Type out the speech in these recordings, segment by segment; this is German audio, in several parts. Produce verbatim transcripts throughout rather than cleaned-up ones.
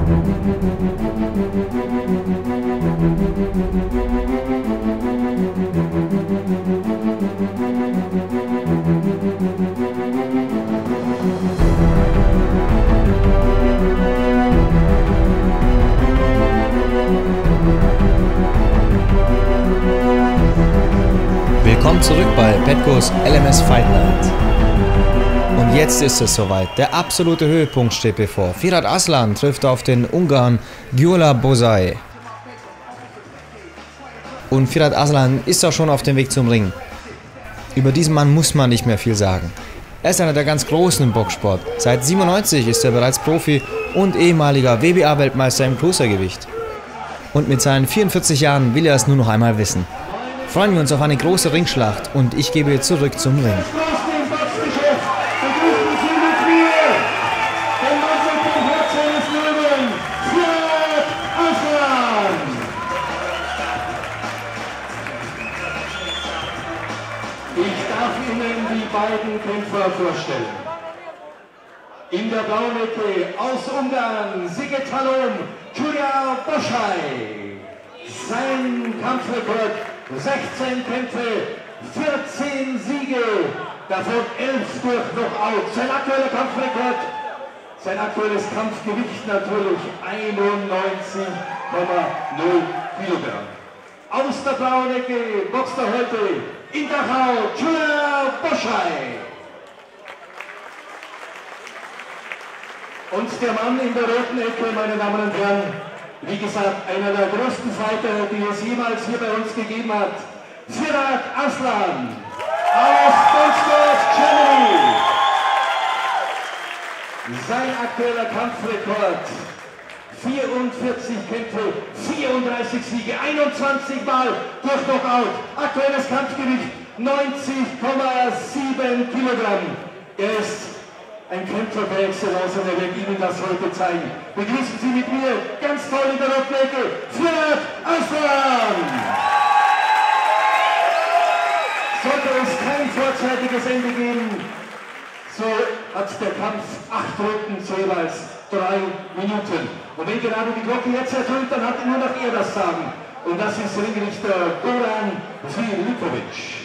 Willkommen zurück bei Petko's L M S Fight Night. Und jetzt ist es soweit. Der absolute Höhepunkt steht bevor. Firat Aslan trifft auf den Ungarn Gyula Bozay. Und Firat Aslan ist auch schon auf dem Weg zum Ring. Über diesen Mann muss man nicht mehr viel sagen. Er ist einer der ganz Großen im Boxsport. Seit siebenundneunzig ist er bereits Profi und ehemaliger W B A-Weltmeister im Cruisergewicht. Und mit seinen vierundvierzig Jahren will er es nur noch einmal wissen. Freuen wir uns auf eine große Ringschlacht und ich gebe zurück zum Ring. Ich darf Ihnen die beiden Kämpfer vorstellen. In der blauen Ecke aus Ungarn, Sigetalom Gyula Bozay. Sein Kampfrekord sechzehn Kämpfe, vierzehn Siege, davon elf durch Knockout. Sein aktueller Kampfrekord, sein aktuelles Kampfgewicht natürlich einundneunzig Komma null Kilogramm. Aus der blauen Ecke boxt er heute in Dachau Gyula Bozay. Und der Mann in der roten Ecke, meine Damen und Herren, wie gesagt, einer der größten Fighter, die es jemals hier bei uns gegeben hat. Firat Aslan aus Deutschland, Germany. Sein aktueller Kampfrekord: vierundvierzig Kämpfe, vierunddreißig Siege, einundzwanzig Mal durch Knockout. Aktuelles Kampfgewicht neunzig Komma sieben Kilogramm. Er ist ein Kämpfer per Excellence und er wird Ihnen das heute zeigen. Begrüßen Sie mit mir ganz toll in der roten Ecke Firat Aslan! Sollte es kein vorzeitiges Ende geben, so hat der Kampf acht Runden zu jeweils drei Minuten. Und wenn gerade die Glocke jetzt ertönt, dann hat nur noch er das Sagen. Und das ist Ringrichter Goran Filipovic.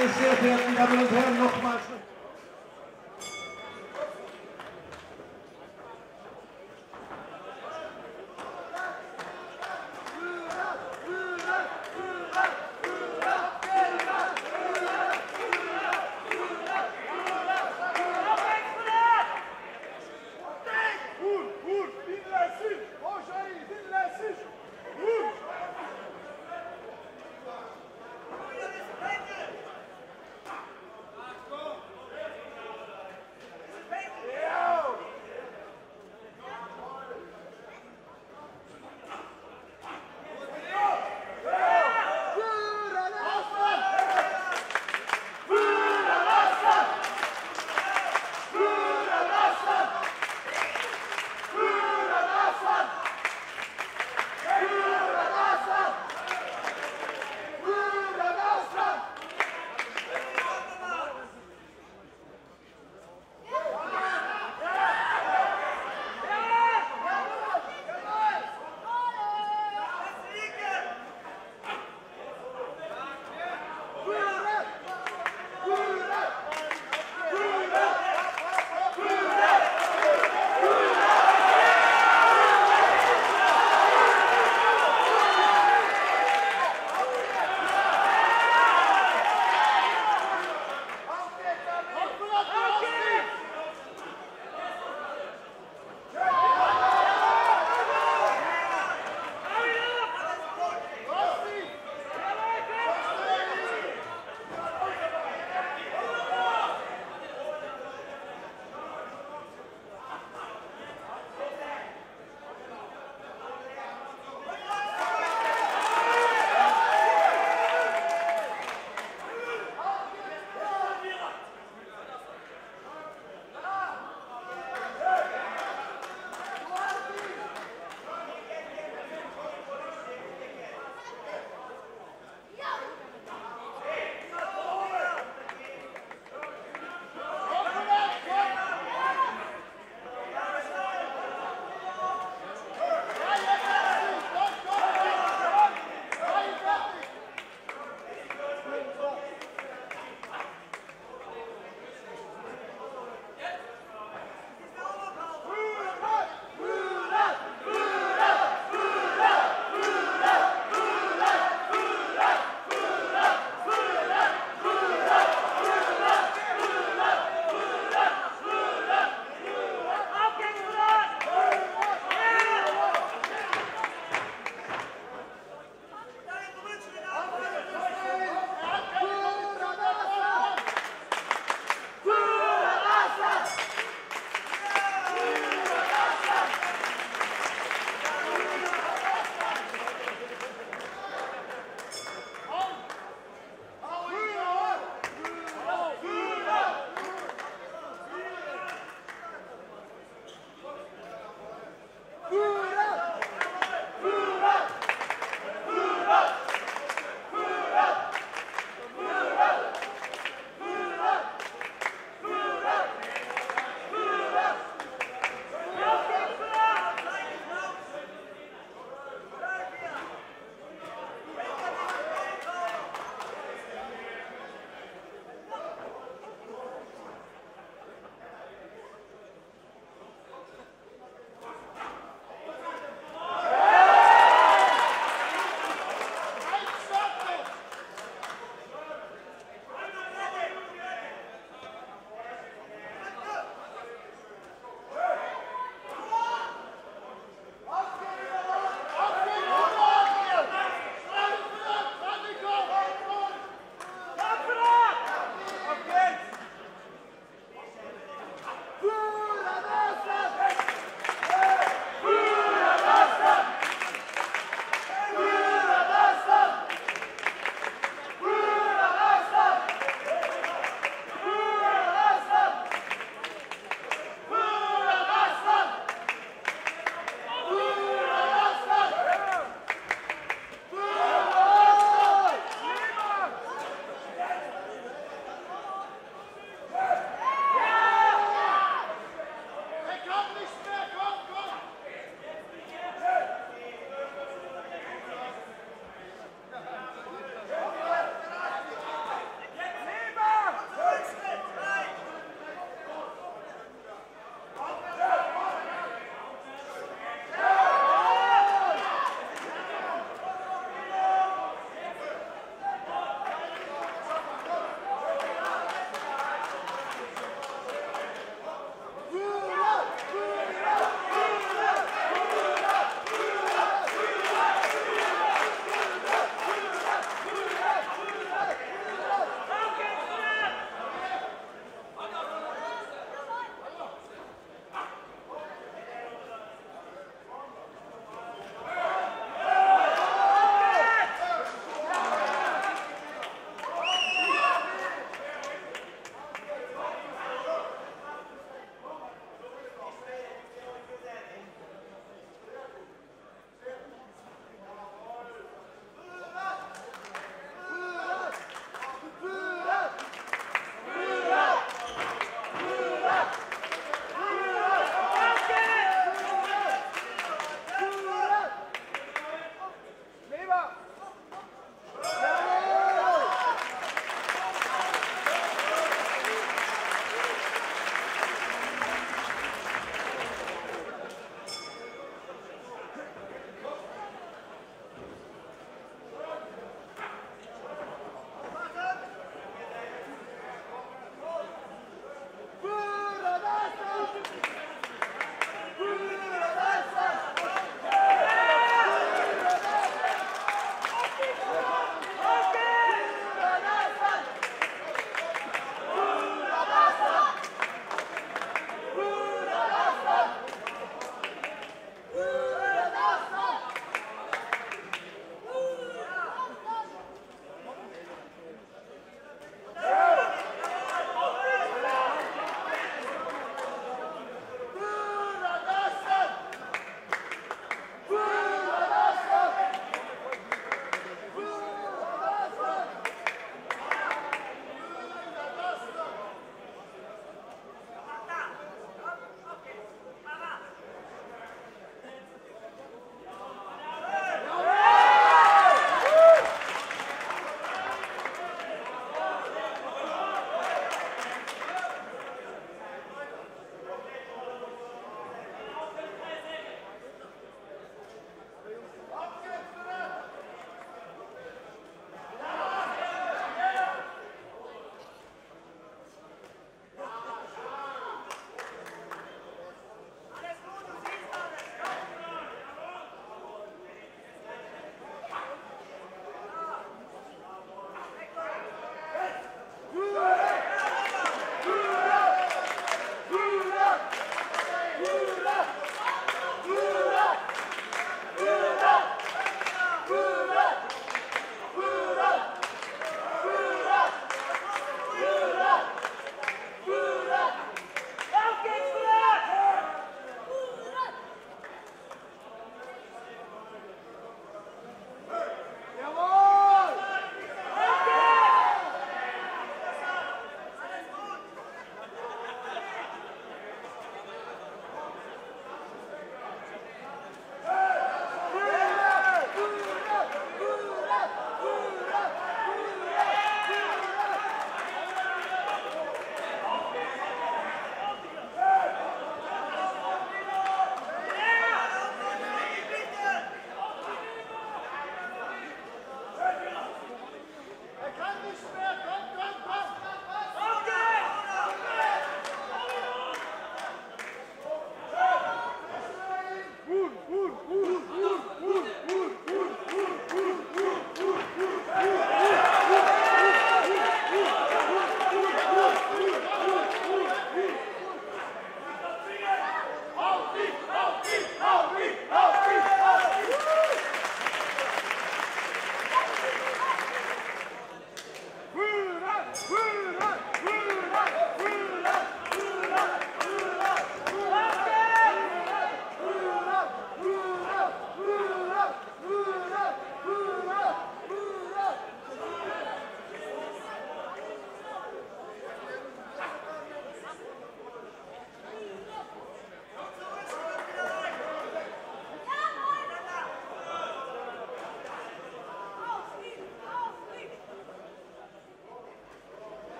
meine sehr verehrten Damen und Herren, nochmals.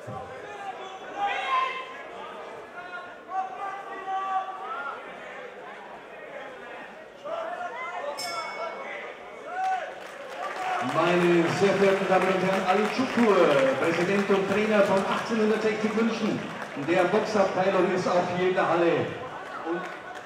Meine sehr verehrten Damen und Herren, Ali Çukur, Präsident und Trainer von achtzehnhundertsechzig München, der Boxabteilung ist auf jeder Halle. Und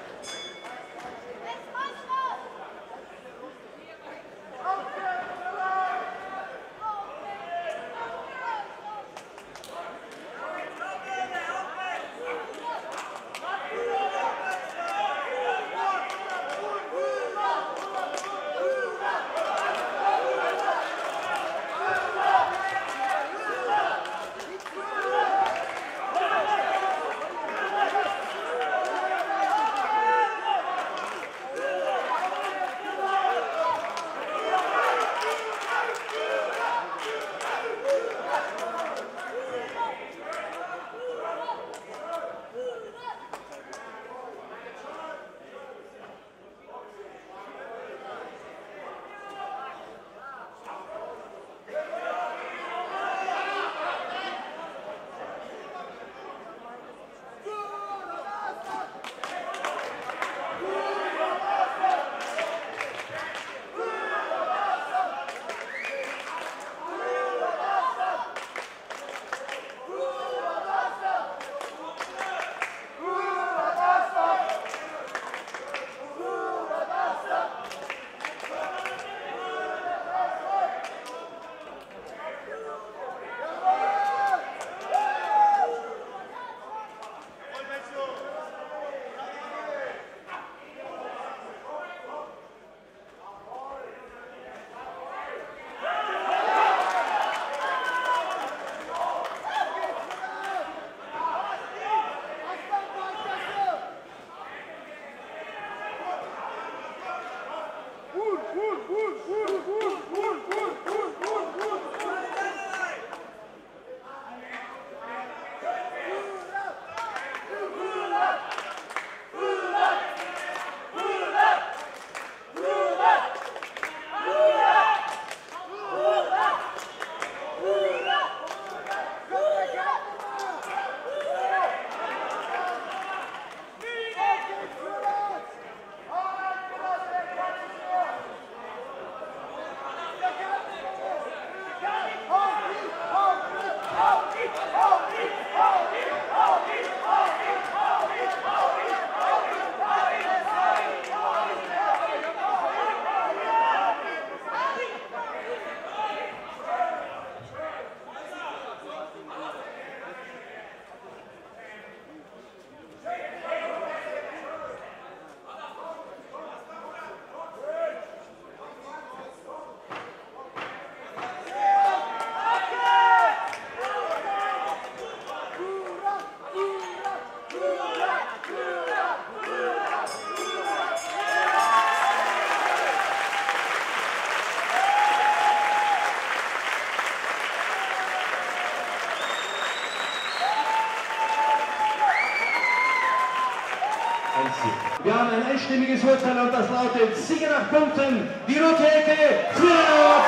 wir haben ein einstimmiges Urteil und das lautet Sieger nach Punkten, die rote Ecke, Zurab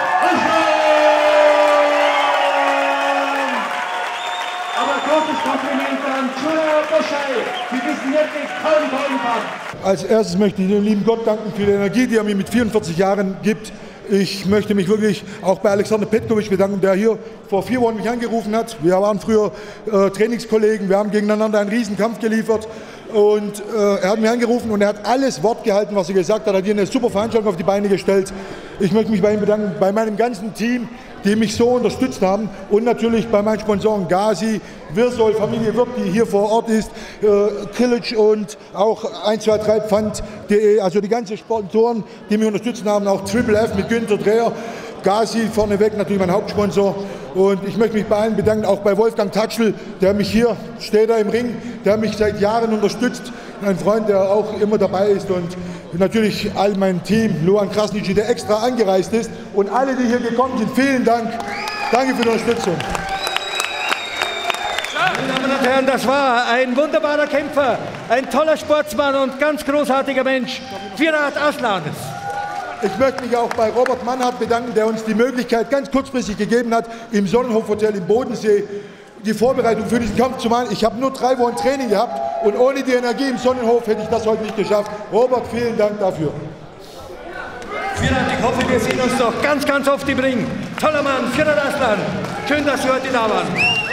Aber großes Kompliment an Zurab Boschai für diesen wirklich tollen, tollen Kampf. Als erstes möchte ich dem lieben Gott danken für die Energie, die er mir mit vierundvierzig Jahren gibt. Ich möchte mich wirklich auch bei Alexander Petkovic bedanken, der hier vor vier Wochen mich angerufen hat. Wir waren früher äh, Trainingskollegen, wir haben gegeneinander einen Riesenkampf geliefert. Und äh, er hat mich angerufen und er hat alles Wort gehalten, was er gesagt hat. Er hat hier eine super Veranstaltung auf die Beine gestellt. Ich möchte mich bei ihm bedanken, bei meinem ganzen Team, die mich so unterstützt haben. Und natürlich bei meinen Sponsoren Gazi, Wirsol, Familie Wirth, die hier vor Ort ist, äh, Kilic und auch eins zwei drei Pfand punkt de. Also die ganzen Sponsoren, die mich unterstützt haben. Auch Triple F mit Günther Dreher. Gazi vorneweg, natürlich mein Hauptsponsor. Und ich möchte mich bei allen bedanken, auch bei Wolfgang Tatschl, der mich hier, steht da im Ring, der mich seit Jahren unterstützt. Ein Freund, der auch immer dabei ist. Und natürlich all mein Team, Luan Krasniqi, der extra angereist ist. Und alle, die hier gekommen sind, vielen Dank. Danke für die Unterstützung. Meine Damen und Herren, das war ein wunderbarer Kämpfer, ein toller Sportsmann und ganz großartiger Mensch, Firat Aslanes. Ich möchte mich auch bei Robert Mannhardt bedanken, der uns die Möglichkeit ganz kurzfristig gegeben hat, im Sonnenhof Hotel im Bodensee die Vorbereitung für diesen Kampf zu machen. Ich habe nur drei Wochen Training gehabt und ohne die Energie im Sonnenhof hätte ich das heute nicht geschafft. Robert, vielen Dank dafür. Firat, ich hoffe, wir sehen uns noch ganz, ganz oft im Ring. Toller Mann, Firat Aslan. Schön, dass Sie heute da waren.